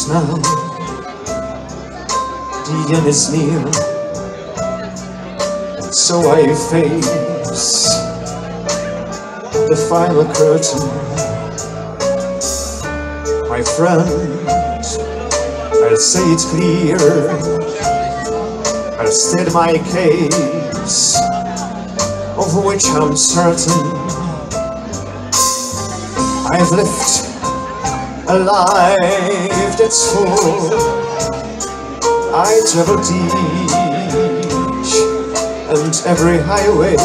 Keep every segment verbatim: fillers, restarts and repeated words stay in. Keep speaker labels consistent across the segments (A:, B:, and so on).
A: snel, the end is near, so I face the final curtain. My friend, I'll say it clear, I'll state my case, of which I'm certain. I've lived a life that's full. I traveled each and every highway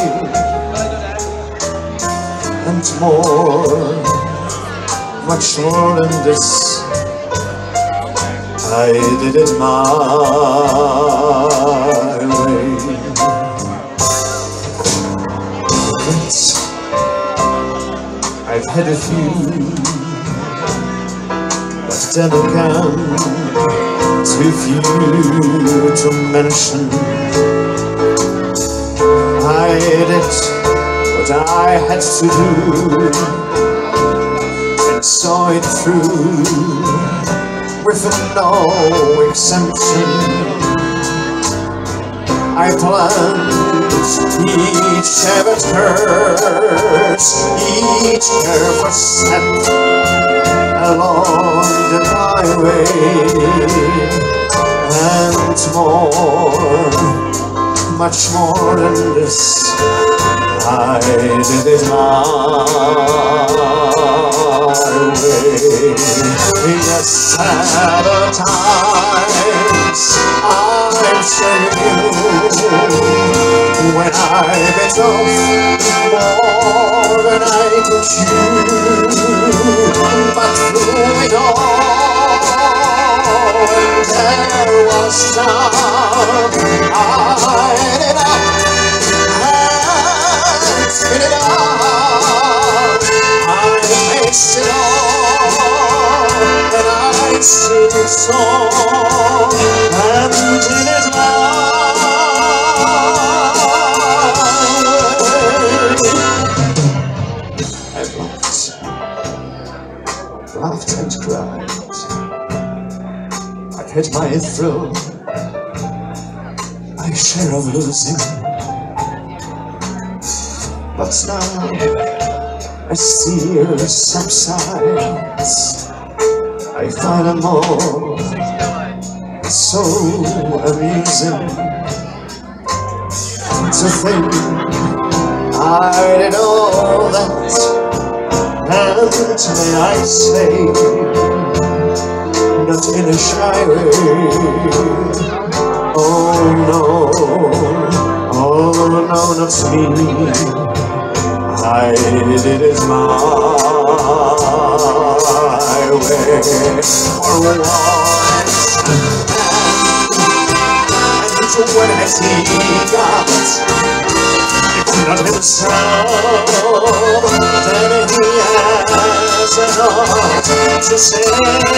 A: and more, much more than this. I did it my way. I've had a few, but then again, too few to mention. I did what I had to do and saw it through with no exemption. I planned each severed curse, each careful step along the highway, and more, much more than this. I did it my way. Yes, several times I'm sure you knew when I bit off more than I could chew, but through it all, there was time. I ate it up and spit it out. I faced it all, and I stood it strong and did it my way. I've laughed, laughed and cried. I've had my thrill, my share of losing. But now, as tears subsides, I find them all so amusing to think I did all that, and may I say, not in a shy way. Oh no, oh no, not me. I did it my way. For once, and when has he got if not himself, then he has enough to say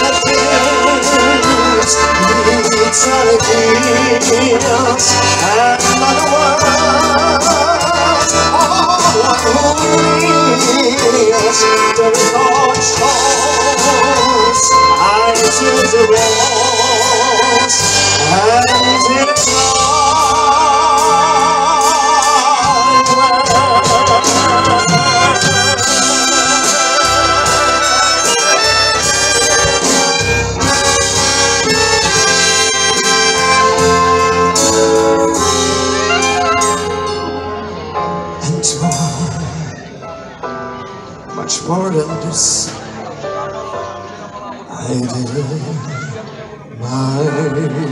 A: things eternity and not words. One who kneels, there is no choice. I choose the rose, and it's my much more than this. I did it my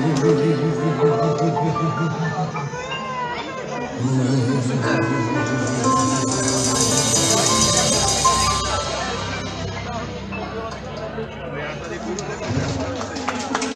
A: way.